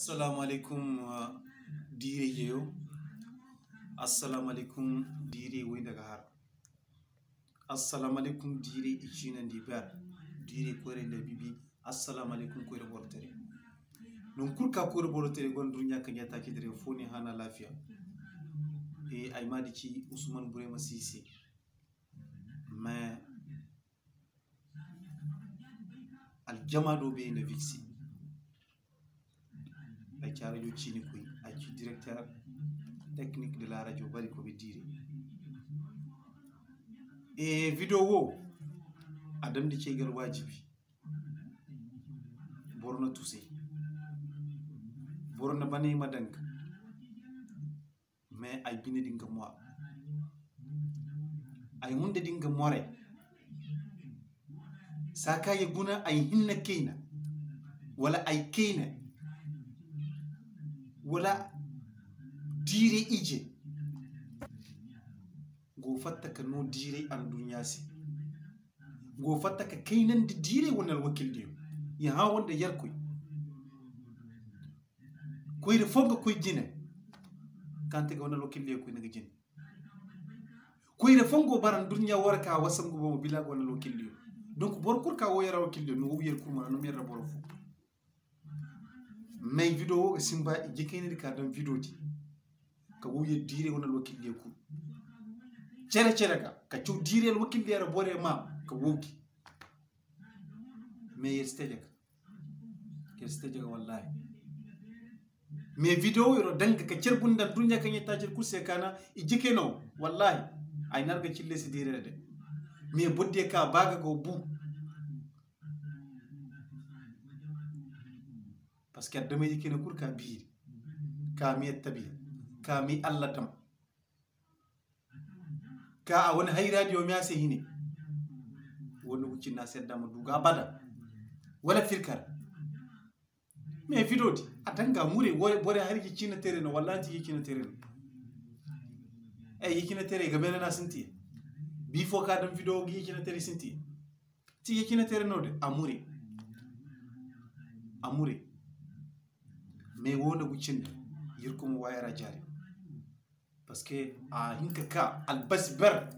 Assalamu alaikum Diré. Assalamu alaikum Diré wai daga har. Assalamu alaikum Diré ichinan dibar. Diré kore da bibi. Assalamu alaikum kore bortare. Non kurka kore bortare gon dunya kan ya take dire foni hana lafiya. Ay madici Usman Burema Sisi. Mais aljamado be na vixi. Ay radio chini koy ay directeur technique de la radio Barykobé Diré. Et vidéo adam di cegal wajibi. Borna toussé. Borna bané madank. Mais ay bine dinga moi. Ay hunde dinga more. Saka yeguna ay hinna keina. Wala ay keina. Wala Diré ije go fatta ka no Diré an dunya si go fatta ka kainan di Diré wonal wakil diyo ya ha wanda yarkoy koy de fonga koy jine kante ga wonal wakil diyo koy naga jine koy de fongo baran dunya warka wasam go bo bilago wonal wakil diyo donc bor kur ka wo yara wakil diyo no yer kuma no mer bor fu mais vidéo simba jikene ka dan vidéo ti ka wuye Diré wonal wakil diyo ku cere ka cu Diré wakil diyo bore ma ka woki mais yeste jaga wallahi mais vidéo yoro danga ka cerbunda dunya ka nyata cer kurse kana jikeno wallahi ay narga cille si Diré de mais bodde ka baga go bu parce que dama yikene kur ka biir ka mi tabi ka mi Allah tam ka a wani hay radio mi ase hine woni wucci na sedda ma duga bada wala firkar mais vidéo ti atanga mure bore harki cina tere no wallahi yikina tere yikina tere ga benana sinti bi fo ka dam vidéo gi yikina tere sinti ti yikina tere no de amure mais wona wuccinda yirkum wayara jari parce que a hinka ka albasbar